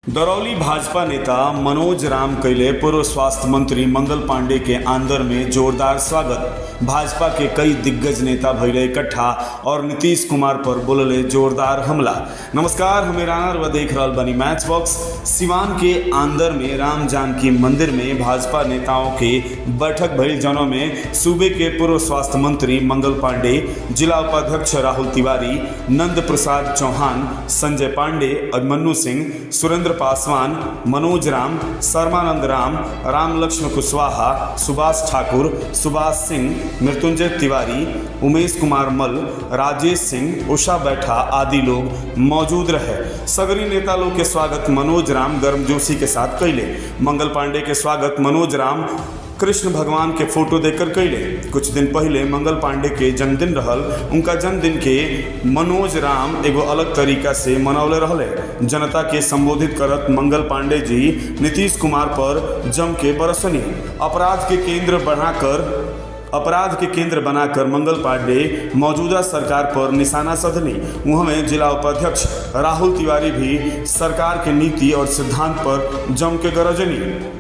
दरौली भाजपा नेता मनोज राम कैले पूर्व स्वास्थ्य मंत्री मंगल पांडे के आंदर में जोरदार स्वागत। भाजपा के कई दिग्गज नेता भइले इकट्ठा और नीतीश कुमार पर बोलले जोरदार हमला। नमस्कार, हमें रानर व देख रहल बनी मैच बॉक्स। सिवान के आंदर में राम जानकी मंदिर में भाजपा नेताओं के बैठक भइल, जनों में सूबे के पूर्व स्वास्थ्य मंत्री मंगल पांडे, जिला उपाध्यक्ष राहुल तिवारी, नंद प्रसाद चौहान, संजय पांडे, अभिमन्यु सिंह, सुरेंद्र पासवान, मनोज राम, शर्मानंद राम, राम लक्ष्मण कुशवाहा, सुभाष ठाकुर, सुभाष सिंह, मृत्युंजय तिवारी, उमेश कुमार मल, राजेश सिंह, उषा बैठा आदि लोग मौजूद रहे। सगरी नेता लोग के स्वागत मनोज राम गर्मजोशी के साथ कैले। मंगल पांडे के स्वागत मनोज राम कृष्ण भगवान के फोटो देकर कैले। कुछ दिन पहले मंगल पांडे के जन्मदिन रहल, उनका जन्मदिन के मनोज राम एगो अलग तरीका से मनौले रहले। जनता के संबोधित करत मंगल पांडे जी नीतीश कुमार पर जम के बरसनी। अपराध के केंद्र बनाकर मंगल पांडे मौजूदा सरकार पर निशाना साधनी। उन्होंने जिला उपाध्यक्ष राहुल तिवारी भी सरकार के नीति और सिद्धांत पर जम के गरजनी।